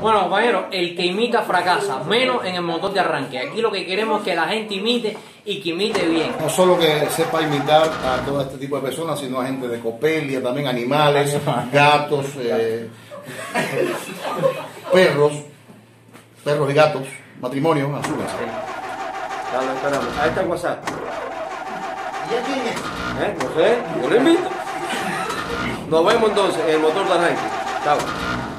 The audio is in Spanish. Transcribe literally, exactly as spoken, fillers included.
Bueno, compañeros, el que imita fracasa, menos en el motor de arranque. Aquí lo que queremos es que la gente imite y que imite bien. No solo que sepa imitar a todo este tipo de personas, sino a gente de copelia, también animales, gatos, eh, perros, perros y gatos, matrimonios, azules. Dale, esperamos. Ahí está el WhatsApp. ¿Y ya quién es? ¿Eh? No sé, yo lo invito. Nos vemos entonces en el motor de arranque. Chao.